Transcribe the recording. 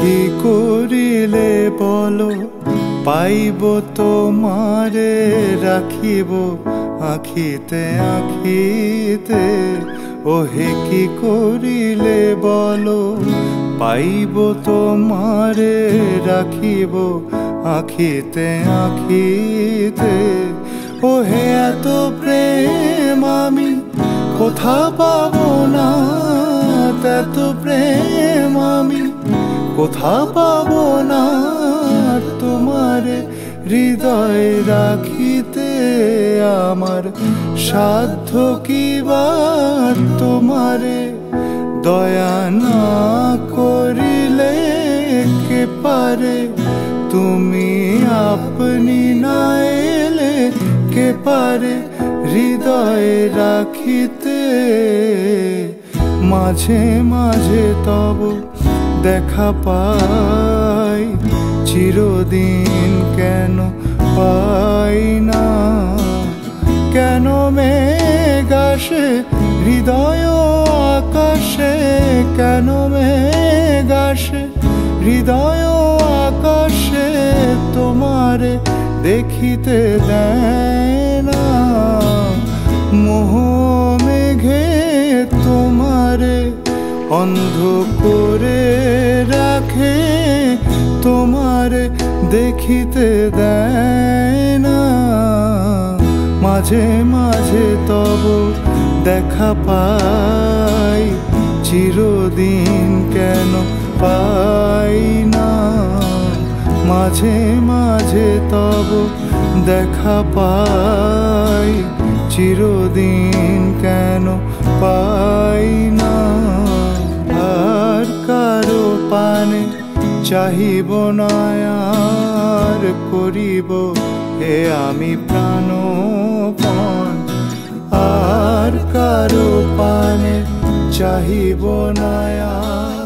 কি করিলে বলো পাইব তোমারে রাখিব আখিতে আখিতে। ওহে কি করিলে বলো পাইব তোমারে রাখিব আখিতে আখিতে। ওহে এত প্রেম আমি কোথা পাবো না, এত প্রেম আমি কোথা পাবো না। তোমারে হৃদয়ে রাখিতে আমার সাধ্য কি বা, তোমারে দয়া না করিলে কে পারে। তুমি আপনি না এলে কে পারে হৃদয়ে রাখিতে। মাঝে মাঝে তব দেখা পাই, চিরদিন কেন পাই না। কেন মেঘ আসে হৃদয় আকাশে, কেন মেঘ আসে হৃদয় আকাশে। তোমারে দেখিতে দেয় না মোহ মেঘে, তোমারে অন্ধ করে রাখে। তোমারে দেখিতে দেয় না। মাঝে মাঝে তব দেখা পাই, চিরদিন কেন পাই না। মাঝে মাঝে তব দেখা পাই, চিরদিন কেন পাই না। আর কারো পানে চাহিব না আর করিব এ আমি প্রাণপণ। আর কারো পানে চাহিব না।